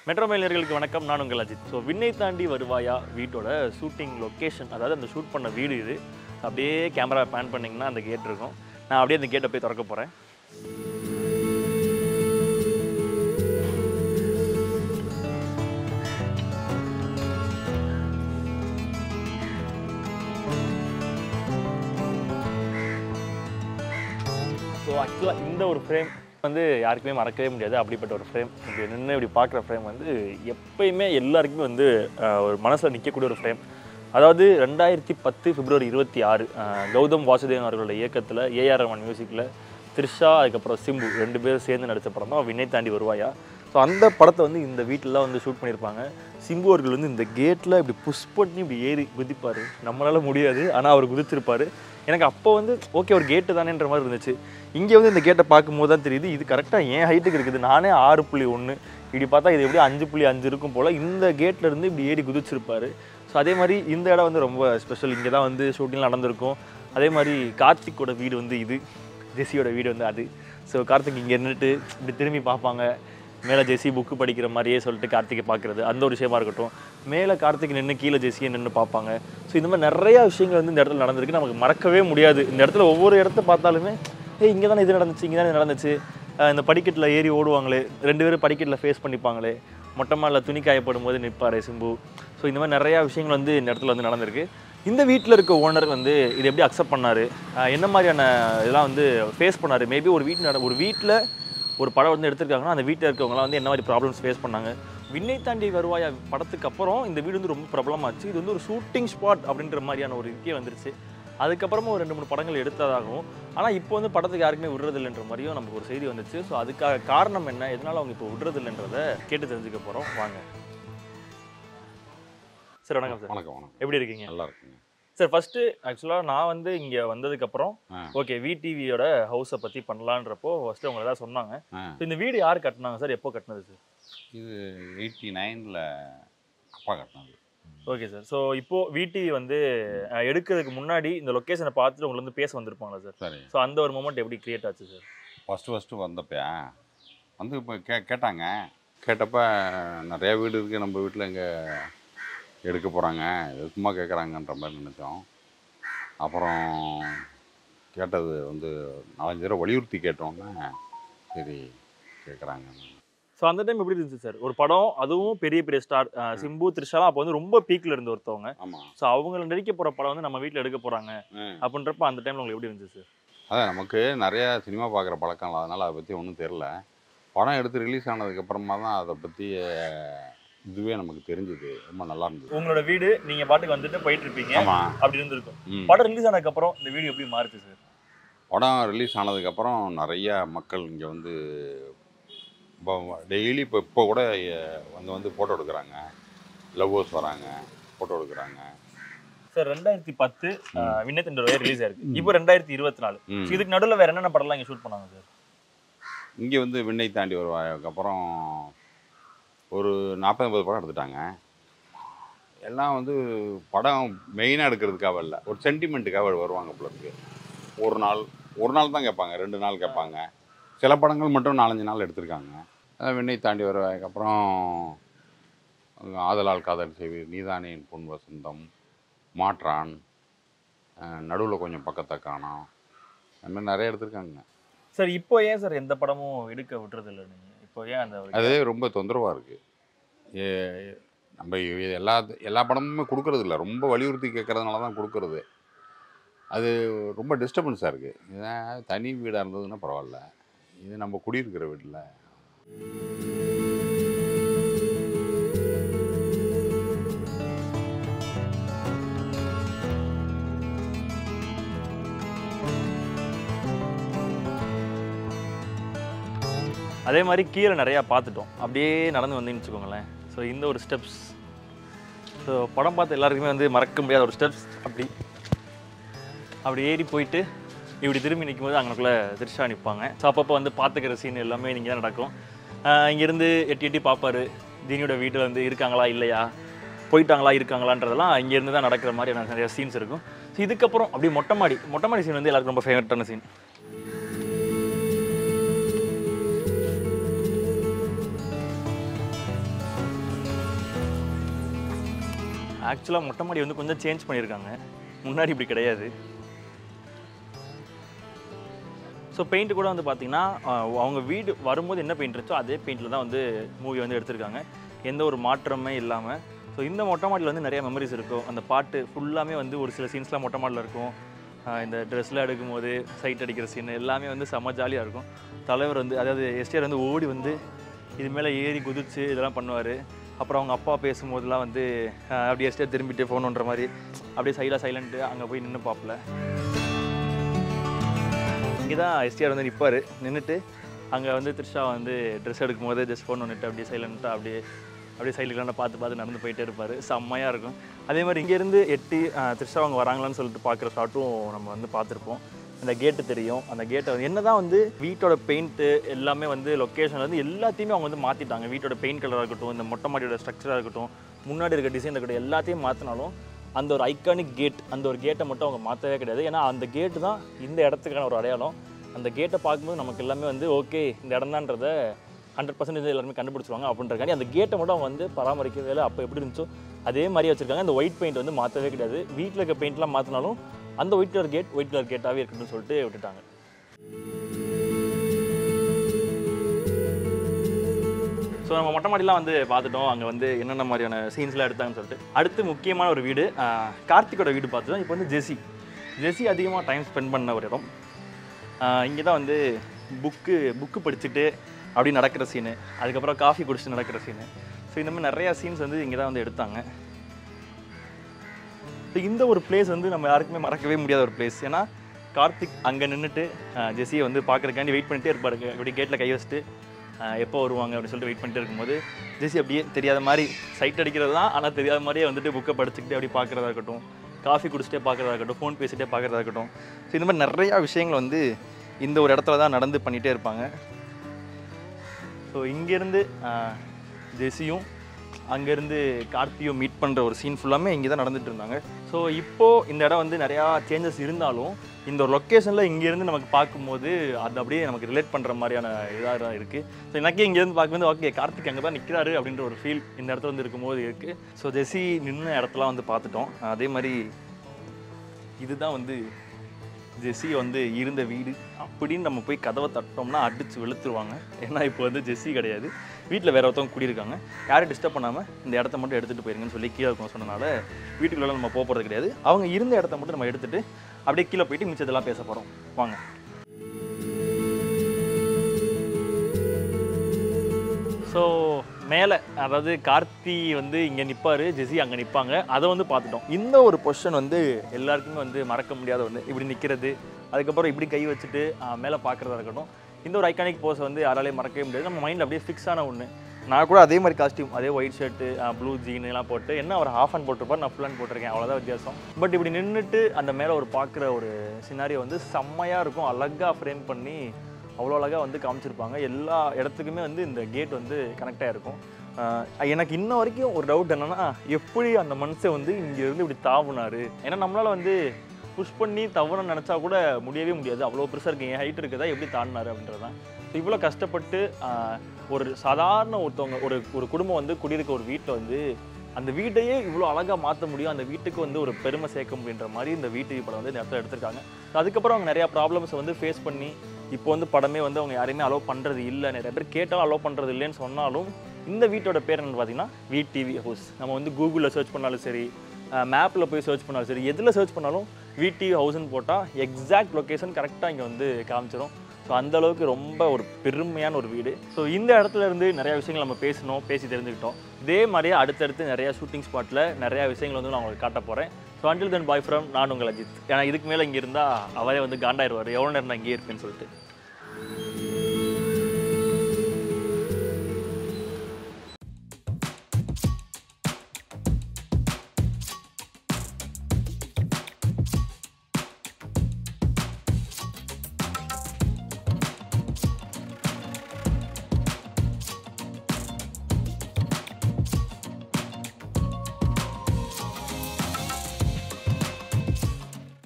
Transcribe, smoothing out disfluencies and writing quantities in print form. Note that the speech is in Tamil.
மெட்ரோ மெயிலர்களுக்கு வணக்கம். நான் உங்கள் அஜித். ஸோ விண்ணைத்தாண்டி வருவாயா வீட்டோட ஷூட்டிங் லொக்கேஷன், அதாவது அந்த ஷூட் பண்ண வீடு இது. அப்படியே கேமரா பேன் பண்ணிங்கன்னா அந்த கேட் இருக்கும். நான் அப்படியே அந்த கேட்டை போய் திறக்க போகிறேன். ஸோ ஆக்சுவலாக இந்த ஒரு ஃப்ரேம் வந்து யாருக்குமே மறக்கவே முடியாது. அப்படிப்பட்ட ஒரு ஃப்ரேம், இப்படி நின்று இப்படி பார்க்குற ஃப்ரேம் வந்து எப்பயுமே எல்லாருக்குமே வந்து ஒரு மனசில் நிற்கக்கூடிய ஒரு ஃப்ரேம். அதாவது 2010 பிப்ரவரி 26 கௌதம் வாசுதேவன் அவர்களோட இயக்கத்தில் ஏஆர்எம்என் மியூசிக்கில் த்ரிஷா அதுக்கப்புறம் சிம்பு 2 பேரும் சேர்ந்து நடித்த படம் தான் விண்ணைத்தாண்டி வருவாயா. ஸோ அந்த படத்தை வந்து இந்த வீட்டிலலாம் வந்து ஷூட் பண்ணியிருப்பாங்க. சிம்பு அவர்கள் வந்து இந்த கேட்டில் இப்படி புஷ் பண்ணி இப்படி ஏறி குதிப்பார். நம்மளால் முடியாது, ஆனால் அவர் குதிச்சிருப்பார். எனக்கு அப்போ வந்து ஓகே ஒரு கேட்டு தானேன்ற மாதிரி இருந்துச்சு. இங்கே வந்து இந்த கேட்டை பார்க்கும்போது தான் தெரியுது இது கரெக்டாக என் ஹைட்டுக்கு இருக்குது. நானே 6.1, இப்படி பார்த்தா இது எப்படி 5.5 இருக்கும் போல். இந்த கேட்டில் இருந்து இப்படி ஏறி குதிச்சிருப்பார். ஸோ அதே மாதிரி இந்த இடம் வந்து ரொம்ப ஸ்பெஷல். இங்கே தான் வந்து ஷூட்டிங் நடந்திருக்கும். அதே மாதிரி கார்த்திக்கோட வீடு வந்து இது, ஜெஸியோட வீடு வந்து அது. ஸோ கார்த்திக் இங்கே நின்றுட்டு இப்படி திரும்பி பார்ப்பாங்க. மேலே ஜெஸி புக்கு படிக்கிற மாதிரியே சொல்லிட்டு கார்த்திகை பார்க்குறது அந்த ஒரு விஷயமா இருக்கட்டும். மேலே கார்த்திக் நின்று கீழே ஜெஸியை நின்று பார்ப்பாங்க. ஸோ இந்த மாதிரி நிறையா விஷயங்கள் வந்து இந்த இடத்துல நடந்திருக்கு. நமக்கு மறக்கவே முடியாது. இந்த இடத்துல ஒவ்வொரு இடத்த பார்த்தாலுமே இங்கே தானே இது நடந்துச்சு, இங்கே தானே நடந்துச்சு. இந்த படிக்கட்டில் ஏறி ஓடுவாங்களே, 2 பேரும் படிக்கட்டில் ஃபேஸ் பண்ணிப்பாங்களே, மொட்டை மாடில் துணி காயப்படும் போது நிற்பார் சிம்பு. ஸோ இந்த மாதிரி நிறையா விஷயங்கள் வந்து இந்த இடத்துல வந்து நடந்திருக்கு. இந்த வீட்டில் இருக்க ஓனர் வந்து இது எப்படி அக்செப்ட் பண்ணார், என்ன மாதிரியான இதெல்லாம் வந்து ஃபேஸ் பண்ணார். மேபி ஒரு வீட்டில் ஒரு படம் வந்து எடுத்திருக்காங்கன்னா அந்த வீட்டில் இருக்கவங்களாம் வந்து என்ன மாதிரி ப்ராப்ளம்ஸ் ஃபேஸ் பண்ணாங்க. விண்ணைத்தாண்டி வருவாயா படத்துக்கு அப்புறம் இந்த வீடு வந்து ரொம்ப பிரபலமாச்சு. இது வந்து ஒரு ஷூட்டிங் ஸ்பாட் அப்படின்ற மாதிரியான ஒரு இதுக்கே வந்துருச்சு. அதுக்கப்புறமா ஒரு 2-3 படங்கள் எடுத்ததாகவும், ஆனால் இப்போ வந்து படத்துக்கு யாருக்குமே விடுறதில்லைன்ற மாதிரியும் நமக்கு ஒரு செய்தி வந்துச்சு. ஸோ அதுக்காக காரணம் என்ன, எதனால் அவங்க இப்போ விடுறதில்லைன்றதை கேட்டு தெரிஞ்சுக்க போகிறோம். வாங்க சார். வணக்கம் சார். வணக்கம். எப்படி இருக்கீங்க? நல்லா இருக்குங்க சார். ஃபர்ஸ்ட் ஆக்சுவலாக நான் வந்து இங்கே வந்ததுக்கப்புறம் ஓகே VTVயோட ஹவுஸை பற்றி பண்ணலான்றப்போ ஃபர்ஸ்ட்டு அவங்க எதாவது சொன்னாங்க. ஸோ இந்த வீடு யார் கட்டினாங்க சார், எப்போ கட்டினது சார்? இது 89ல் அப்பா கட்டினது. Okay sir. ஸோ இப்போது VTV வந்து எடுக்கிறதுக்கு முன்னாடி இந்த லொக்கேஷனை பார்த்துட்டு உங்களை வந்து பேச வந்திருப்பாங்களா சார்? சரி. ஸோ அந்த ஒரு மொமெண்ட் எப்படி கிரியேட் ஆச்சு சார்? ஃபஸ்ட்டு வந்தப்போ வந்து இப்போ கேட்டாங்க. கேட்டப்போ நிறையா வீடு இருக்குது, நம்ம வீட்டில் எங்கே எடுக்க போகிறாங்க, சும்மா கேட்குறாங்கன்ற மாதிரி நினச்சோம். அப்புறம் கேட்டது வந்து 4-5 தடவை வலியுறுத்தி கேட்டோன்னே சரி கேட்குறாங்க. ஸோ அந்த டைம் எப்படி இருந்துச்சு சார்? ஒரு படம், அதுவும் பெரிய பெரிய ஸ்டார் சிம்பு த்ரிஷாலாம் அப்போ வந்து ரொம்ப பீக்கில் இருந்து ஒருத்தவங்க. ஆமாம். ஸோ அவங்கள நடிக்க போகிற படம் வந்து நம்ம வீட்டில் எடுக்க போகிறாங்க அப்படின்றப்ப அந்த டைமில் உங்களுக்கு எப்படி இருந்துச்சு சார்? அதான் நமக்கு நிறையா சினிமா பார்க்குற பழக்கம் இல்லை, அதனால் அதை பற்றி ஒன்றும் தெரில. படம் எடுத்து ரிலீஸ் ஆனதுக்கப்புறமா தான் அதை பற்றி இதுவே நமக்கு தெரிஞ்சது. ரொம்ப நல்லா இருந்தது. உங்களோட வீடு நீங்கள் பாட்டுக்கு வந்துட்டு போயிட்டு இருப்பீங்க, அப்படி இருந்திருக்கும். படம் ரிலீஸ் ஆனதுக்கப்புறம் இந்த வீடு எப்படி மாறுச்சு சார்? படம் ரிலீஸ் ஆனதுக்கப்புறம் நிறையா மக்கள் இங்கே வந்து டெய்லி இப்போ கூட வந்து ஃபோட்டோ எடுக்கிறாங்க, லவ்வர்ஸ் வராங்க, ஃபோட்டோ எடுக்கிறாங்க. சார் 2010 விண்ணைத்தாண்டி வருவாயா ரிலீஸ் ஆயிருக்கு. இப்போ 2024. இதுக்கு நடுவில் வேறு என்னென்ன படம்லாம் இங்கே ஷூட் பண்ணாங்க சார்? இங்கே வந்து விண்ணைத்தாண்டி வருவாயாக்கு அப்புறம் ஒரு 40-50 படம் எடுத்துட்டாங்க. எல்லாம் வந்து படம் மெயினாக எடுக்கிறதுக்காக இல்லை, ஒரு சென்டிமெண்ட்டுக்காக வருவாங்க. பிள்ளைக்கு ஒரு நாள் தான் கேட்பாங்க, 2 நாள் கேட்பாங்க. சில படங்கள் மட்டும் 4-5 நாள் எடுத்திருக்காங்க. விண்ணைத்தாண்டி வருவாயாக்கு அப்புறம் ஆதலால் காதல் செய்வீர், நீதானே என் பொன் வசந்தம், மாற்றான், நடுவில் கொஞ்சம் பக்கத்தை காணோம், அந்த மாதிரி நிறைய எடுத்திருக்காங்க. சார் இப்போ ஏன் சார் எந்த படமும் எடுக்க விட்டுறது இல்லை நீங்கள்? இப்போ ஏன் அந்த அது ரொம்ப தொந்தரவாக இருக்குது. நம்ம எல்லா படமுமே கொடுக்கறது இல்லை, ரொம்ப வலியுறுத்தி கேட்குறதுனால தான் கொடுக்கறது. அது ரொம்ப டிஸ்டர்பன்ஸாக இருக்குது. இதுதான் தனி வீடாக இருந்ததுன்னா பரவாயில்ல, இது நம்ம குடியிருக்கிற வீட்டில். அதே மாதிரி கீழே நிறையா பார்த்துட்டோம், அப்படியே நடந்து வந்தீங்கன்னு வச்சுக்கோங்களேன். ஸோ இந்த ஒரு ஸ்டெப்ஸ், ஸோ படம் பார்த்து எல்லாருக்குமே வந்து மறக்க முடியாத ஒரு ஸ்டெப்ஸ். அப்படி ஏறி போயிட்டு இப்படி திரும்பி நிற்கும்போது அங்கனுக்குள்ளே த்ரிஷா நிற்பாங்க. ஸோ அப்பப்போ வந்து பார்த்துக்கிற சீன் எல்லாமே நீங்கள் தான் நடக்கும். இங்கேருந்து எட்டி பார்ப்பார், தீனியோட வீட்டில் வந்து இருக்காங்களா இல்லையா, போயிட்டாங்களா இருக்காங்களான்றதெல்லாம் இங்கேருந்து தான் நடக்கிற மாதிரி நிறைய சீன்ஸ் இருக்கும். ஸோ இதுக்கப்புறம் அப்படியே மொட்டை மாடி சீன் வந்து எல்லாருக்கும் ரொம்ப ஃபேவரட்டான சீன். ஆக்சுவலாக மொட்டை மாடி வந்து கொஞ்சம் சேஞ்ச் பண்ணியிருக்காங்க, முன்னாடி இப்படி கிடையாது. ஸோ பெயிண்ட் கூட வந்து பார்த்திங்கன்னா அவங்க வீடு வரும்போது என்ன பெயிண்ட் இருந்துச்சோ அதே பெயிண்டில் தான் வந்து மூவி வந்து எடுத்திருக்காங்க, எந்த ஒரு மாற்றமே இல்லாமல். ஸோ இந்த மொட்டை மாடியில் வந்து நிறைய மெமரிஸ் இருக்கும். அந்த பாட்டு ஃபுல்லாமே வந்து ஒரு சில சீன்ஸ்லாம் மொட்டை மாடியில் இருக்கும். இந்த ட்ரெஸ்லாம் எடுக்கும்போது சைட் அடிக்கிற சீன் எல்லாமே வந்து செம்ம ஜாலியாக இருக்கும். தலைவர் வந்து அதாவது எஸ்டிஆர் வந்து ஓடி வந்து இது மேலே ஏறி குதிச்சு இதெல்லாம் பண்ணுவார். அப்புறம் அவங்க அப்பா பேசும்போதெல்லாம் வந்து அப்படியே எஸ்டிஆர் திரும்பிட்டு ஃபோன் பண்ணுற மாதிரி அப்படியே சைலண்ட்டு அங்கே போய் நின்று பார்ப்பல. இங்கே தான் எஸ்டிஆர் வந்து நிற்பார், நின்றுட்டு அங்கே வந்து த்ரிஷா வந்து ட்ரெஸ் எடுக்கும்போது ஜஸ்ட் ஃபோன் பண்ணிட்டு அப்படியே சைலண்ட்டாக அப்படியே சைடுலாம் பார்த்து நடந்து போயிட்டே இருப்பார். செம்மையாக இருக்கும். அதே மாதிரி இங்கேருந்து எட்டி த்ரிஷா அவங்க வராங்களான்னு சொல்லிட்டு பார்க்குற ஷாட்டும் நம்ம வந்து பார்த்துருப்போம். அந்த கேட்டு தெரியும். அந்த கேட்டை வந்து என்ன தான் வந்து வீட்டோட பெயிண்ட்டு எல்லாமே வந்து லொக்கேஷன் வந்து எல்லாத்தையுமே அவங்க வந்து மாற்றிட்டாங்க. வீட்டோட பெயிண்ட் கலராக இருக்கட்டும், இந்த மொட்டை மாடியோட ஸ்ட்ரக்சராக இருக்கட்டும், முன்னாடி இருக்க டிசைன் இருக்கட்டும், எல்லாத்தையும் மாற்றினாலும் அந்த ஒரு ஐக்கானிக் கேட், அந்த ஒரு கேட்டை மட்டும் அவங்க மாற்றவே கிடையாது. ஏன்னா அந்த கேட்டு தான் இந்த இடத்துக்கான ஒரு அடையாளம். அந்த கேட்டை பார்க்கும்போது நமக்கு எல்லாமே வந்து ஓகே இந்த இடம்தான்றதை 100% எல்லாருமே கண்டுபிடிச்சிருவாங்க அப்படின்றக்காண்டி அந்த கேட்டை மட்டும் அவங்க வந்து பராமரிக்கவே இல்லை. அப்போ எப்படி இருந்துச்சோ அதே மாதிரி வச்சுருக்காங்க. அந்த ஒயிட் பெயிண்ட் வந்து மாற்றவே கிடையாது. வீட்டில் இருக்க பெயிண்ட்லாம் மாற்றினாலும் அந்த ஒயிட் கலர் கேட்டாகவே இருக்கட்டும்னு சொல்லிட்டு விட்டுட்டாங்க. ஸோ நம்ம மொட்டை மாடிலாம் வந்து பார்த்துட்டோம், அங்கே வந்து என்னென்ன மாதிரியான சீன்ஸ்லாம் எடுத்தாங்கன்னு சொல்லிட்டு. அடுத்து முக்கியமான ஒரு வீடு, கார்த்திகோட வீடு பார்த்துட்டோம். இப்போ வந்து ஜெஸி அதிகமாக டைம் ஸ்பெண்ட் பண்ண ஒரு இடம். இங்கே தான் வந்து புக்கு படிச்சுட்டு அப்படி நடக்கிற சீனு, அதுக்கப்புறம் காஃபி குடிச்சிட்டு நடக்கிற சீனு. ஸோ இந்த மாதிரி நிறையா சீன்ஸ் வந்து இங்கே தான் வந்து எடுத்தாங்க. ஸோ இந்த ஒரு பிளேஸ் வந்து நம்ம யாருக்குமே மறக்கவே முடியாத ஒரு பிளேஸ். ஏன்னா கார்த்திக் அங்கே நின்றுட்டு ஜெஸியை வந்து பார்க்குறக்காண்டி வெயிட் பண்ணிகிட்டே இருப்பாரு. அப்படி கேட்டில் கை வச்சுட்டு எப்போ வருவாங்க அப்படின்னு சொல்லிட்டு வெயிட் பண்ணிட்டு இருக்கும்போது ஜெஸி அப்படியே தெரியாத மாதிரி சைட் அடிக்கிறது தான், ஆனால் தெரியாத மாதிரியே வந்துட்டு புக்கை படிச்சுக்கிட்டே அப்படி பார்க்குறதா இருக்கட்டும், காஃபி குடிச்சிட்டே பார்க்குறதா இருக்கட்டும், ஃபோன் பேசிகிட்டே பார்க்குறதா இருக்கட்டும். ஸோ இந்த மாதிரி நிறையா விஷயங்கள் வந்து இந்த ஒரு இடத்துல தான் நடந்து பண்ணிகிட்டே இருப்பாங்க. ஸோ இங்கேருந்து ஜெஸியும் அங்கேருந்து கார்த்தியும் மீட் பண்ணுற ஒரு சீன் ஃபுல்லாமே இங்கே தான் நடந்துகிட்டு இருந்தாங்க. ஸோ இப்போது இந்த இடம் வந்து நிறையா சேஞ்சஸ் இருந்தாலும் இந்த ஒரு லொக்கேஷனில் இங்கேருந்து நமக்கு பார்க்கும்போது அது அப்படியே நமக்கு ரிலேட் பண்ணுற மாதிரியான இதாக தான் இருக்குது. ஸோ எனக்கே இங்கேருந்து பார்க்கும்போது ஓகே கார்த்திக் அங்கே தான் நிற்கிறாரு அப்படின்ற ஒரு ஃபீல் இந்த இடத்துல வந்து இருக்கும்போது இருக்குது. ஸோ ஜெஸி நின்று இடத்துலாம் வந்து பார்த்துட்டோம். அதே மாதிரி இதுதான் வந்து ஜெஸி வந்து இருந்த வீடு அப்படின்னு நம்ம போய் கதவை தட்டோம்னா அடித்து வெளுத்துருவாங்க. ஏன்னா இப்போ வந்து ஜெஸி கிடையாது, வீட்டில் வேறு ஒருத்தவங்க கூடியிருக்காங்க. யாரும் டிஸ்டர்ப் பண்ணாமல் இந்த இடத்த மட்டும் எடுத்துகிட்டு போயிருங்கன்னு சொல்லி கீழே இருக்கணும் சொன்னனால வீட்டுக்குள்ளே நம்ம போகிறது கிடையாது. அவங்க இருந்த இடத்த மட்டும் நம்ம எடுத்துகிட்டு அப்படியே கீழே போயிட்டு மிச்சத்தெல்லாம் பேச போகிறோம். வாங்க. ஸோ மேலே அதாவது கார்த்தி வந்து இங்கே நிற்பார், ஜெஸி அங்கே நிற்பாங்க. அதை வந்து பார்த்துட்டோம். இந்த ஒரு பொசிஷன் வந்து எல்லாருக்குமே வந்து மறக்க முடியாத ஒன்று. இப்படி நிற்கிறது, அதுக்கப்புறம் இப்படி கை வச்சுட்டு மேலே பார்க்குறதா இருக்கட்டும். இந்த ஒரு ஐகானிக் போஸை வந்து யாராலையும் மறக்கவே முடியாது. நம்ம மைண்டில் அப்படியே ஃபிக்ஸ் ஆன ஒன்று. நான் கூட அதே மாதிரி காஸ்டியூம், அதே ஒயிட் ஷர்ட்டு, ப்ளூ ஜீன் எல்லாம் போட்டு, என்ன ஒரு ஹாஃப் ஹேண்ட் போட்டிருப்பார், நான் ஃபுல் ஹேண்ட் போட்டிருக்கேன், அவ்வளோதான் வித்தியாசம். பட் இப்படி நின்றுட்டு அந்த மேலே ஒரு பார்க்குற ஒரு சினாரியோ வந்து செம்மையாக இருக்கும். அழகாக ஃப்ரேம் பண்ணி அவ்வளோ அழகாக வந்து காமிச்சிருப்பாங்க. எல்லா இடத்துக்குமே வந்து இந்த கேட் வந்து கனெக்டாக இருக்கும். எனக்கு இன்ன வரைக்கும் ஒரு டவுட் என்னென்னா, எப்படி அந்த மனுஷன் வந்து இங்கேருந்து இப்படி தாவுனார்? ஏன்னா நம்மளால் வந்து புஷ் பண்ணி தவறன்னு நினச்சா கூட முடியவே முடியாது. அவ்வளோ பெருசாக இருக்குது, என் ஹைட் இருக்குதா, எப்படி தாண்டினார் அப்படின்றது தான். ஸோ இவ்வளோ கஷ்டப்பட்டு ஒரு சாதாரண ஒரு குடும்பம் வந்து குடியிருக்க ஒரு வீட்டில் வந்து அந்த வீட்டையே இவ்வளோ அழகாக மாற்ற முடியும், அந்த வீட்டுக்கு வந்து ஒரு பெருமை சேர்க்க முடியுன்ற மாதிரி இந்த VTV படம் வந்து இந்த இடத்துல எடுத்திருக்காங்க. அதுக்கப்புறம் அவங்க நிறையா ப்ராப்ளம்ஸை வந்து ஃபேஸ் பண்ணி இப்போ வந்து படமே வந்து அவங்க யாரையுமே அலோவ் பண்ணுறது இல்லை, நிறைய பேர் கேட்டாலும் அலோவ் பண்ணுறது இல்லைன்னு சொன்னாலும் இந்த வீட்டோட பேர் என்னென்னு பார்த்தீங்கன்னா VTV ஹவுஸ். நம்ம வந்து கூகுளில் சர்ச் பண்ணாலும் சரி, மேப்பில் போய் சர்ச் பண்ணாலும் சரி, எதில் சர்ச் பண்ணாலும் VTV ஹவுஸ்ன்னு போட்டால் எக்ஸாக்ட் லொக்கேஷன் கரெக்டாக இங்கே வந்து காமிச்சிடும். ஸோ அந்தளவுக்கு ரொம்ப ஒரு பெருமையான ஒரு வீடு. ஸோ இந்த இடத்துல இருந்து நிறையா விஷயங்கள் நம்ம பேசி தெரிஞ்சுக்கிட்டோம். இதே மாதிரியே அடுத்தடுத்து நிறையா ஷூட்டிங் ஸ்பாட்டில் நிறையா விஷயங்கள் வந்து நான் உங்களுக்கு காட்ட போகிறேன். So until then bye from நான் உங்கள் அஜித். ஏன்னா இதுக்கு மேலே இங்கே இருந்தால் அவரே வந்து காண்டாயிருவார், எவ்வளோ நேரம் நான் இங்கே இருப்பேன்னு சொல்லிட்டு.